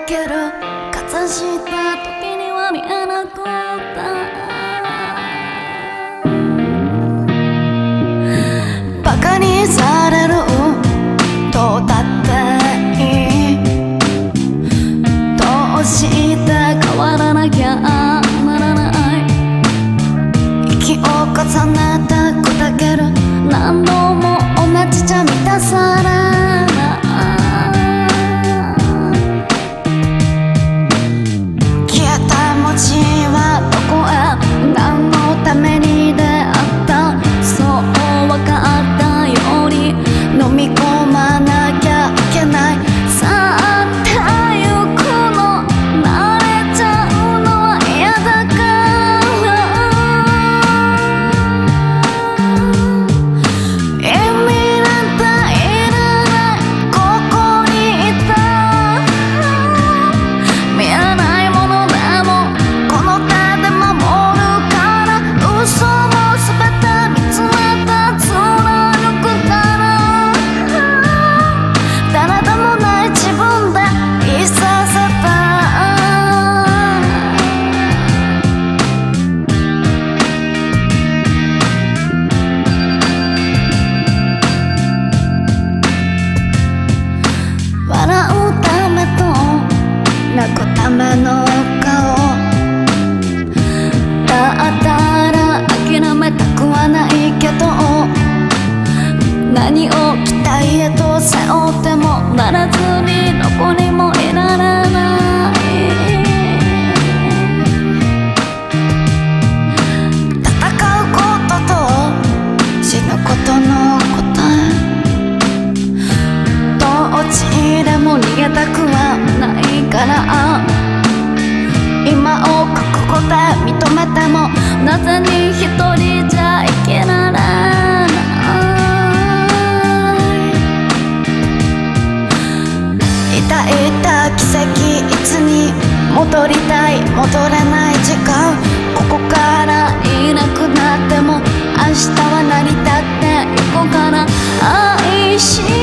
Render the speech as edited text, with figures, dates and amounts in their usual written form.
けるかざした時には見えなかったバカにされるどうだっていいどうして変わらなきゃならない息を重ねて砕ける何度も同じじゃ満たされない消えた文字はどこへ何のために出会ったそう分かったように飲み込まなきゃいけないさあってゆくの慣れちゃうのは嫌だから意味なんていらないここにいた見えないものでもこの手で守るから嘘も全て見つめた貫くから誰でもない自分でいさせた笑うためと泣くための顔だったら諦めたくはないけど何を期待へと背負ってもならずにどこにもいられない戦うことと死ぬことの答えどっちでも逃げたくはないから今を覚悟で認めてもなぜに一人じゃ生きられない抱いた奇跡いつに戻りたい戻れない時間ここからいなくなっても明日は成り立ってゆこうから愛し